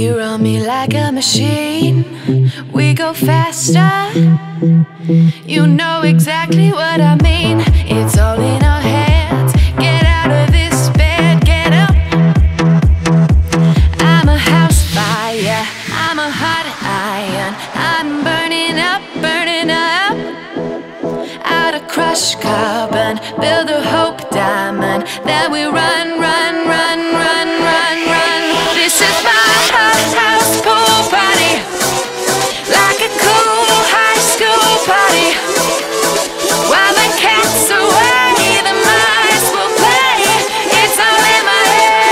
You run me like a machine, we go faster. You know exactly what I mean. It's all in our heads. Get out of this bed, get up. I'm a house fire, I'm a hot iron. I'm burning up, burning up. Out of crushed carbon, build a hope diamond. Then we run, run, run, run, run, run. This is my house pool party, like a cool high school party. While the cat's away, the mice will play. It's all in my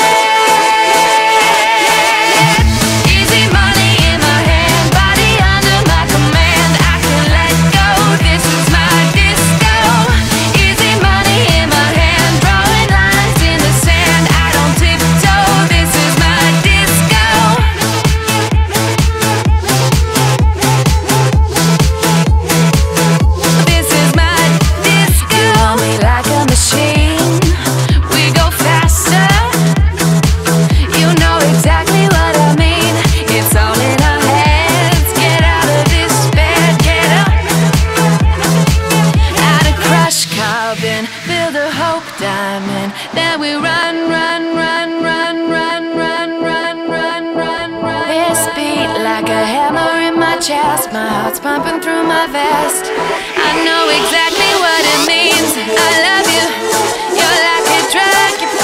head. Easy money in my hand, body under my command. I can let go, this is my disco. Easy money in my hand, drawing lines in the sand. I don't tiptoe, this is my disco. This is my disco. You want me like a machine, we go faster. You know exactly what I mean. It's all in our heads. Get out of this bed, get up. Out of crushed carbon, build a hope diamond. Then we run, run, run, run, run, run, run, run, run, run. This beat like a hammer in my chest. My heart's pumping through my vest. I know exactly what it means. I love you. You're like a drug.